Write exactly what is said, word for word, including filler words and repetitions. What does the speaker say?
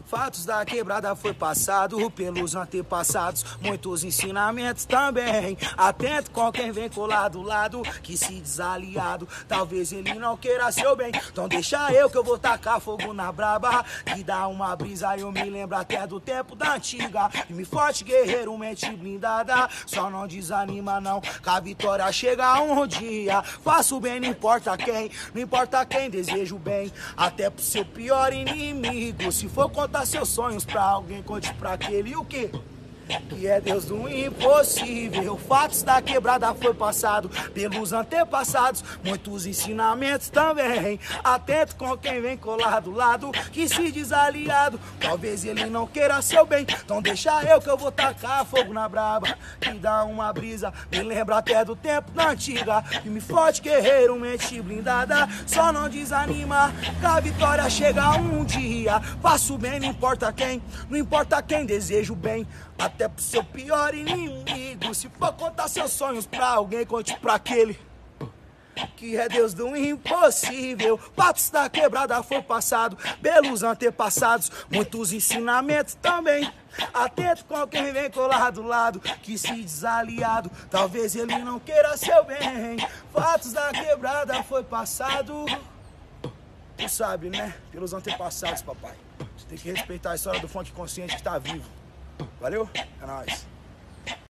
Fatos da quebrada foi passado pelos antepassados, muitos ensinamentos também. Atento com quem vem colar do lado, que se desaliado, talvez ele não queira seu bem. Então deixa eu que eu vou tacar fogo na braba, que dá uma brisa, eu me lembro até do tempo da antiga. E me forte, guerreiro, mente blindada, só não desanima não, que a vitória chega um dia. Faço o bem, não importa quem, não importa quem, desejo bem, até pro seu pior inimigo. Se for contar seus sonhos pra alguém, conte pra aquele o quê? Que é Deus do impossível. Fatos da quebrada foi passado pelos antepassados, muitos ensinamentos também. Atento com quem vem colar do lado, que se desaliado, talvez ele não queira seu bem. Então deixa eu que eu vou tacar fogo na braba, que dá uma brisa, me lembra até do tempo da antiga. E me forte, guerreiro, mente blindada, só não desanima, que a vitória chega um dia. Faço bem, não importa quem, não importa quem, desejo bem, até pro seu pior inimigo. Se for contar seus sonhos pra alguém, conte pra aquele que é Deus do impossível. Fatos da quebrada foi passado pelos antepassados, muitos ensinamentos também. Atento com quem vem colar do lado, que se desaliado, talvez ele não queira seu bem. Fatos da quebrada foi passado, tu sabe, né? Pelos antepassados, papai. Você tem que respeitar a história do funk consciente que tá vivo. Valeu? É nóis.